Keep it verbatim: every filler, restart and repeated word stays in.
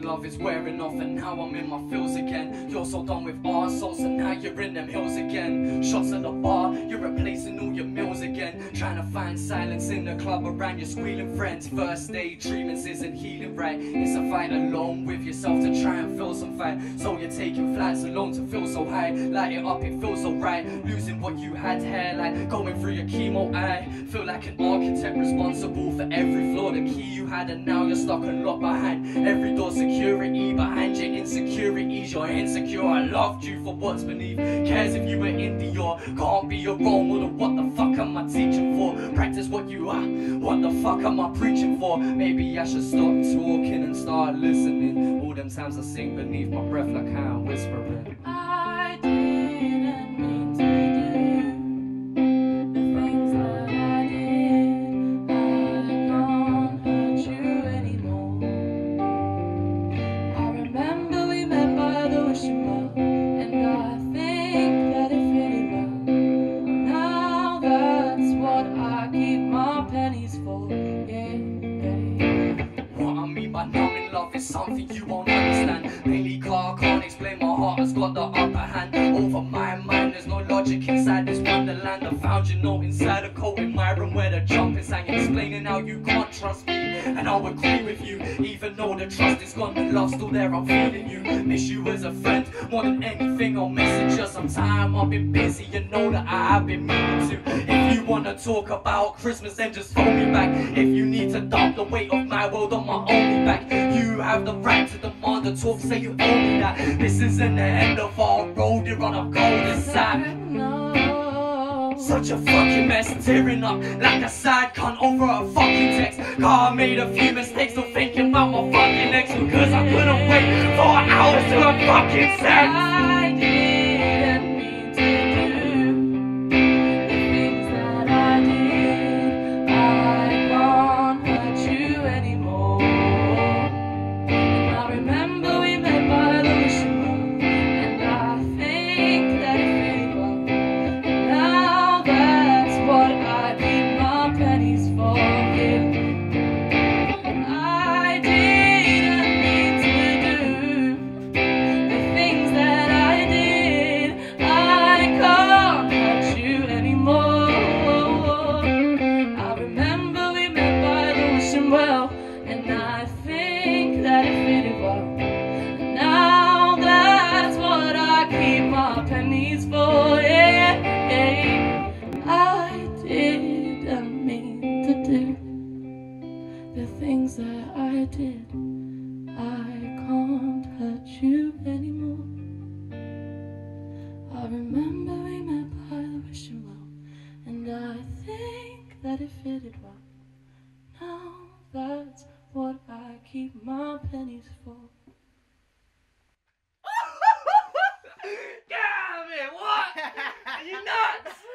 glove is wearing off and now I'm in my feels again. You're so done with arseholes and now you're in them hills again. Shots at the bar, you're replacing all your meals again. Trying to find silence in the club around your squealing friends. First day treatments isn't healing right. It's a fight alone with yourself to try and feel some fight. So you're taking flights alone to feel so high. Light it up, it feels so right. Losing what you had here, like going through your chemo. I feel like an architect responsible for every flaw. The key you had and now you're stuck and locked behind every door. Security behind your insecurities. You're insecure, I loved you for what's beneath. Cares if you were indie or can't be your role model. What the fuck am I teaching for? Practice what you are. What the fuck am I preaching for? Maybe I should stop talking and start listening. All them times I sing beneath my breath like how I'm whispering. I didn't mean to do the things that I did. I can't hurt you anymore. I remember we met by the wishing well, and I think that it fitted well. Now that's what I keep my pennies for. Yeah, yeah. What I mean by numbing love is something you won't understand. Mainly car can't explain, my heart has got the upper hand over my mind. There's no logic inside this wonderland. I found your note inside a coat in my room where the jump is hanging, explaining how you can't trust me, and I'll agree with you. Even though the trust is gone, the love's still there, I'm feeling you. Miss you as a friend more than anything. I'll message you sometime, I've been busy, you know that I have been meaning to. If you wanna talk about Christmas, then just phone me back. If you need to dump the weight of my world on my only back, you have the right to demand the talk, say you owe me that. This isn't the end of our road, you're on a cul-de-sac. Such a fucking mess, tearing up like a sad cunt over a fucking text. God, I made a few mistakes, still thinking about my fucking ex, because I couldn't wait for hours to have fucking sex. I didn't mean to do the things that I did. I can't hurt you anymore. And I remember we met by the wishing well, and I think that it really well. And now that's what I keep my pennies for. Yeah. I didn't mean to do the things that I did. I can't hurt you anymore. I remember we met by the wishing well, and I think that it fitted well. Now that's what I keep my pennies for. Yeah, yeah. I didn't mean to do the things that I did. I can't hurt you anymore. I remember we met by the wishing well, and I think that it fitted well. Now that's what I keep my pennies for. Damn it, what? Are you nuts?